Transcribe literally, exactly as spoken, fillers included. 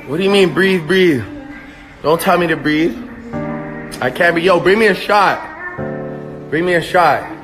What do you mean breathe, breathe? Don't tell me to breathe. I can't be, yo, bring me a shot. Bring me a shot.